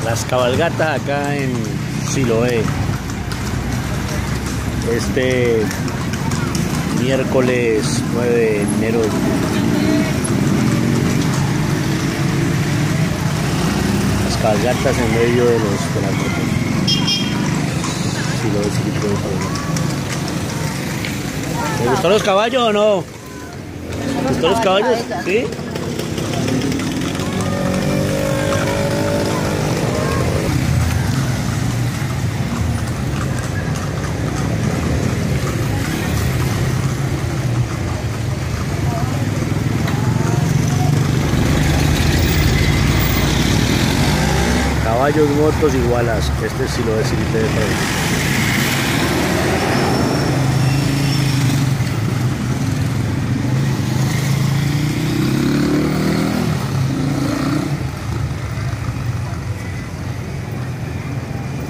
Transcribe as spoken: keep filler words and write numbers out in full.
Las cabalgatas acá en Siloé. Este miércoles nueve de enero. Las cabalgatas en medio de, los, de las motos. Siloé, Siloé. ¿Les gustó los caballos o no? ¿Les gustó los caballos? ¿Sí? Caballos, motos igualas. Este sí lo es Siloé.